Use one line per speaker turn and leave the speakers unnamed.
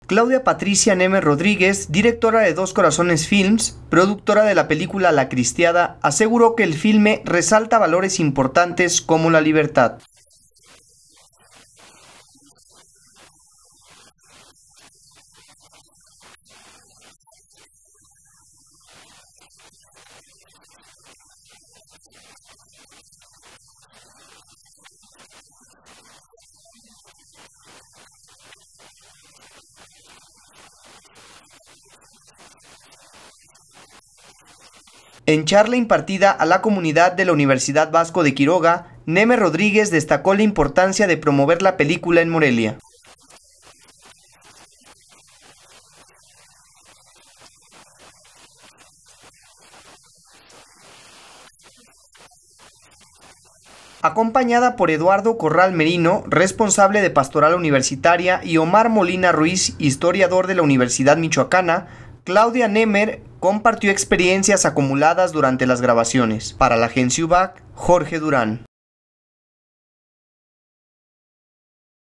Claudia Patricia Nemer Rodríguez, directora de Dos Corazones Films, productora de la película La Cristiada, aseguró que el filme resalta valores importantes como la libertad. En charla impartida a la comunidad de la Universidad Vasco de Quiroga, Nemer Rodríguez destacó la importancia de promover la película en Morelia. Acompañada por Eduardo Corral Merino, responsable de Pastoral Universitaria, y Omar Molina Ruiz, historiador de la Universidad Michoacana, Claudia Nemer compartió experiencias acumuladas durante las grabaciones. Para la Agencia UBAC, Jorge Durán.